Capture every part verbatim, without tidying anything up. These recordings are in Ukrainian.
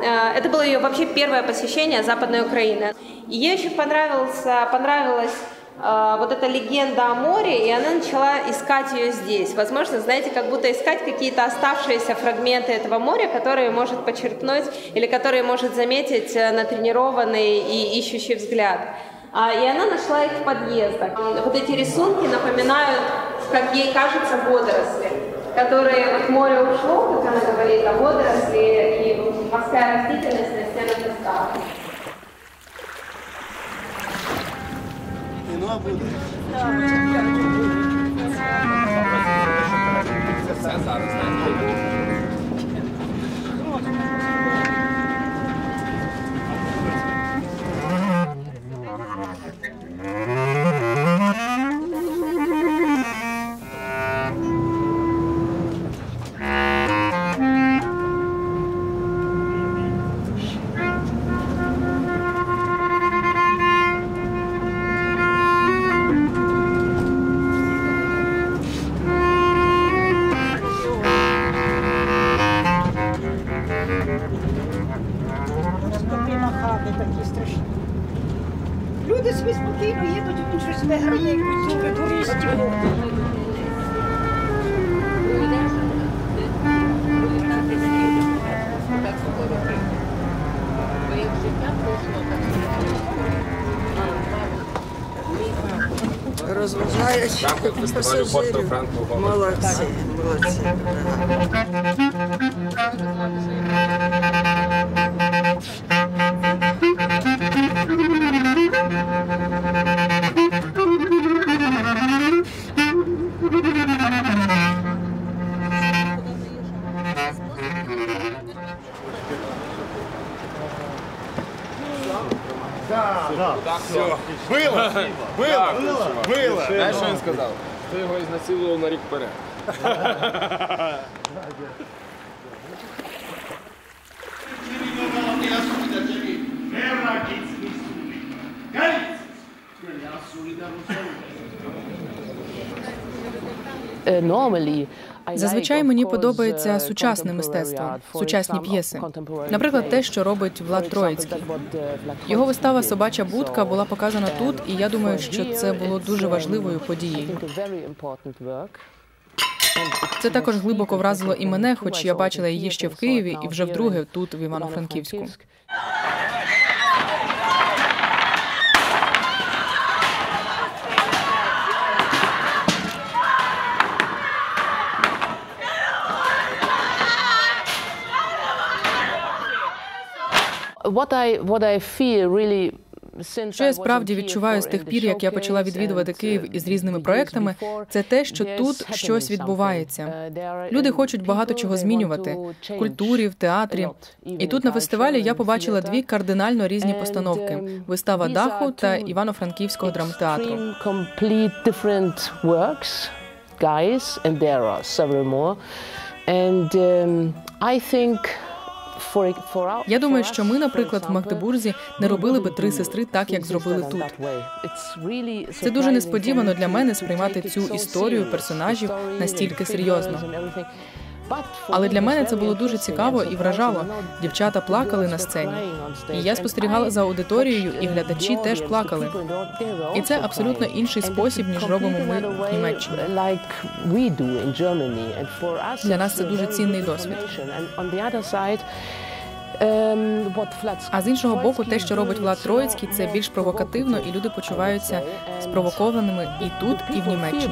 это было ее вообще первое посещение Западной Украины. И ей очень понравился, понравилась вот эта легенда о море, и она начала искать ее здесь. Возможно, знаете, как будто искать какие-то оставшиеся фрагменты этого моря, которые может почерпнуть или которые может заметить натренированный и ищущий взгляд. И она нашла их в подъездах. Вот эти рисунки напоминают, как ей кажется, водоросли, которые от моря ушло, как она говорит, о водоросли и морская растительность на стенах песка. Ну, а буде. Це зараз, Люди собі спокійно їдуть, він щось виграє, якусь дуже туристів. Розважають пасажирів. Молодці, молодці. Да, да. Все. Было, было, было, было. Знаєш, що він сказав? Ти його ізнасилував на рік вперед. Зазвичай мені подобається сучасне мистецтво, сучасні п'єси. Наприклад, те, що робить Влад Троїцький. Його вистава «Собача будка» була показана тут, і я думаю, що це було дуже важливою подією. Це також глибоко вразило і мене, хоч я бачила її ще в Києві і вже вдруге тут, в Івано-Франківську. Що я справді відчуваю з тих пір, як я почала відвідувати Київ із різними проектами, це те, що тут щось відбувається. Люди хочуть багато чого змінювати – в культурі, в театрі. І тут на фестивалі я побачила дві кардинально різні постановки – вистава «Даху» та Івано-Франківського драмтеатру. Я думаю, що ми, наприклад, в Магдебурзі не робили би «Три сестри» так, як зробили тут. Це дуже несподівано для мене сприймати цю історію персонажів настільки серйозно. Але для мене це було дуже цікаво і вражало. Дівчата плакали на сцені. І я спостерігала за аудиторією, і глядачі теж плакали. І це абсолютно інший спосіб, ніж робимо ми в Німеччині. Для нас це дуже цінний досвід. А з іншого боку, те, що робить Влад Троїцький, це більш провокативно, і люди почуваються спровокованими і тут, і в Німеччині.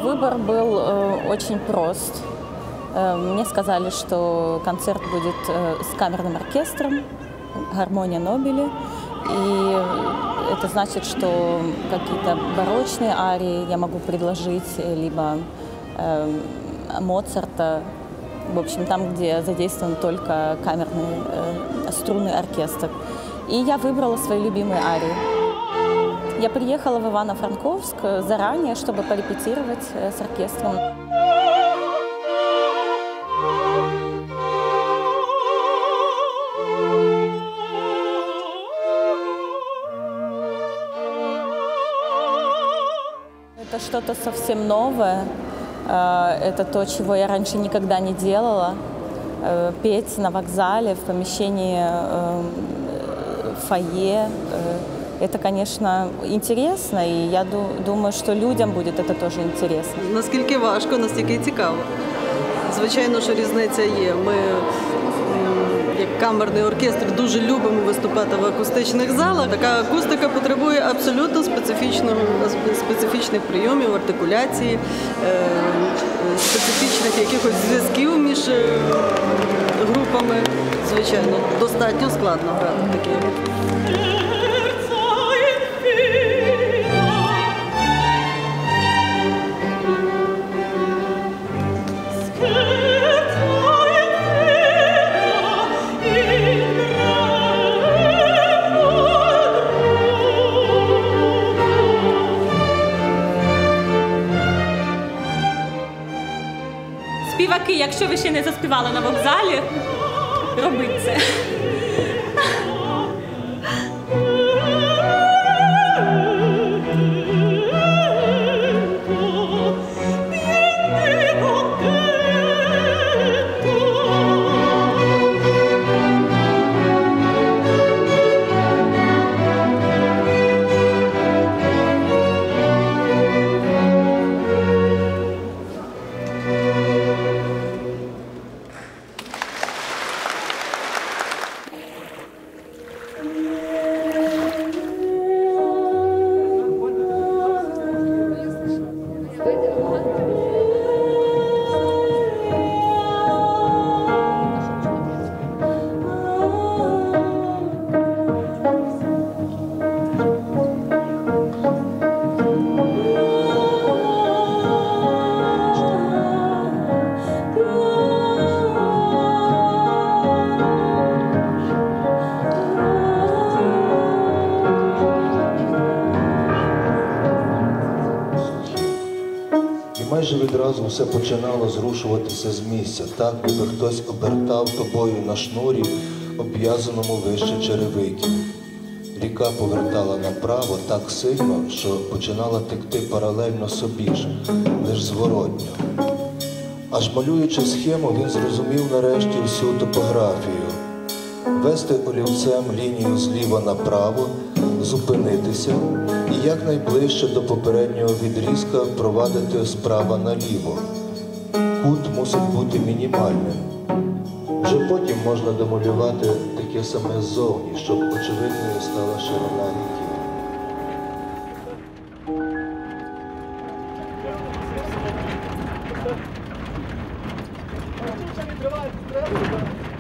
Выбор был э, очень прост. Э, мне сказали, что концерт будет э, с камерным оркестром, гармония Нобеля. И это значит, что какие-то барочные арии я могу предложить, либо э, Моцарта, в общем, там, где задействован только камерный э, струнный оркестр. И я выбрала свои любимые арии. Я приехала в Ивано-Франковск заранее, чтобы порепетировать э, с оркестром. Это что-то совсем новое. Это то, чего я раньше никогда не делала. Петь на вокзале, в помещении фойе. Это, конечно, интересно, і я думаю, що людям буде це теж інтересно. Наскільки важко, настільки і цікаво. Звичайно, що різниця є. Ми, як камерний оркестр, дуже любимо виступати в акустичних залах. Така акустика потребує абсолютно специфічного, специфічних прийомів, артикуляції, специфічних якихось зв'язків між групами. Звичайно, достатньо складно грати такі. Співаки, якщо ви ще не заспівали на вокзалі, робіть це. Майже відразу все починало зрушуватися з місця, так, ніби хтось обертав тобою на шнурі, обв'язаному вище черевиків. Ріка повертала направо так сильно, що починала текти паралельно собі ж, лиш зворотньо. Аж малюючи схему, він зрозумів нарешті всю топографію. Вести олівцем лінію зліва направо, зупинитися і якнайближче до попереднього відрізка провадити справа наліво. Кут мусить бути мінімальним. Вже потім можна домалювати таке саме ззовні, щоб очевидною стала ширина ріки. Відкривайте,